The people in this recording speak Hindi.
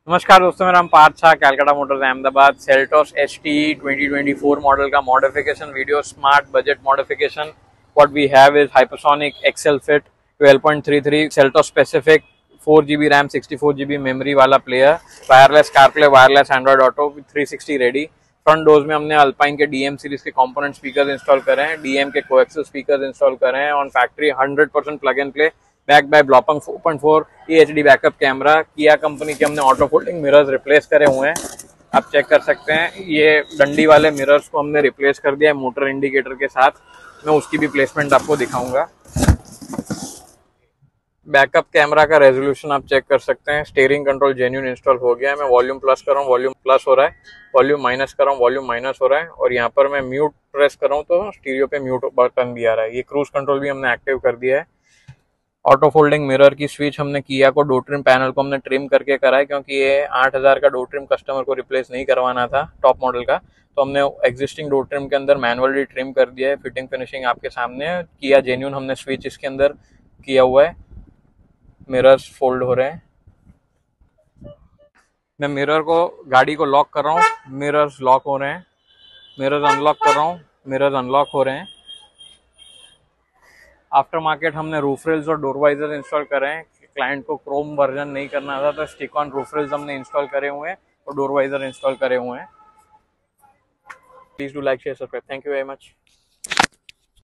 नमस्कार दोस्तों, मेरा नाम Parth Shah, Calcutta motors Ahmedabad. Seltos HT 2024 model का modification video, smart budget modification. What we have is hypersonic excel fit 12.33 Seltos specific 4GB RAM 64GB memory वाला player, wireless CarPlay, wireless Android auto, 360 ready. Front doors में हमने अल्पाइन के DM सीरीज के कंपोनेंट स्पीकर्स इंस्टॉल करे हैं, DM के कोएक्सियल स्पीकर्स इंस्टॉल करे हैं on factory, 100% plug and play. Back by Blaupunkt 4.4 HD backup camera. Kia company के हमने ऑटो फोल्डिंग मिरर्स रिप्लेस करे हुए हैं, आप चेक कर सकते हैं। ये डंडी वाले मिरर्स को हमने रिप्लेस कर दिया है मोटर इंडिकेटर के साथ। मैं उसकी भी प्लेसमेंट आपको दिखाऊंगा। बैकअप कैमरा का रेजोल्यूशन आप चेक कर सकते हैं। स्टीयरिंग कंट्रोल जेन्युइन इंस्टॉल हो गया है। मैं वॉल्यूम प्लस कर रहा हूँ, वॉल्यूम प्लस हो रहा है। वॉल्यूम माइनस कर रहा हूँ, वॉल्यूम माइनस हो रहा है। और यहाँ पर मैं म्यूट प्रेस कर रहा हूँ तो स्टीरियो पे म्यूट बटन भी आ रहा है। ये क्रूज कंट्रोल भी हमने एक्टिव कर दिया है। ऑटो फोल्डिंग मिरर की स्विच हमने किया को डोर ट्रिम पैनल को हमने ट्रिम करके करा है, क्योंकि ये 8000 का डोर ट्रिम कस्टमर को रिप्लेस नहीं करवाना था टॉप मॉडल का, तो हमने एग्जिस्टिंग डोर ट्रिम के अंदर मैनुअली ट्रिम कर दिया है। फिटिंग फिनिशिंग आपके सामने है। किया जेन्युइन हमने स्विच इसके अंदर किया हुआ है। मिरर्स फोल्ड हो रहे हैं। मैं मिरर को गाड़ी को लॉक कर रहा हूँ, मिरर्स लॉक हो रहे हैं। मिरर्स अनलॉक कर रहा हूँ, मिरर्स अनलॉक हो रहे हैं। आफ्टर मार्केट हमने रूफ रेल्स और डोर वाइजर इंस्टॉल करे हैं। क्लाइंट को क्रोम वर्जन नहीं करना था तो स्टिक ऑन रूफ रेल्स हमने इंस्टॉल करे हुए हैं और डोर वाइजर इंस्टॉल करे हुए हैं। Please do like share subscribe. Thank you very much.